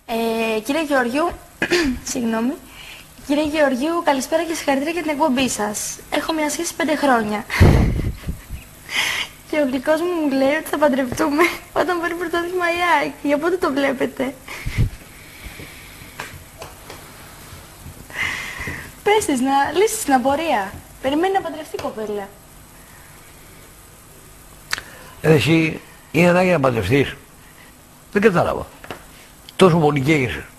Κύριε Γεωργίου, συγγνώμη. Κύριε Γεωργίου, καλησπέρα και συγχαρητήρια για την εκπομπή σας. Έχω μια σχέση 5 χρόνια. Και ο γλυκός μου λέει ότι θα παντρευτούμε όταν πάρει πρωτάθλημα η ΑΕΚ. Για πότε το βλέπετε? Πες της να λύσεις την απορία. Περιμένει να παντρευτεί η κοπέλα. Εσύ είναι ανάγκη να παντρευτείς? Δεν κατάλαβα. Τόσο πολύ καίγεσαι.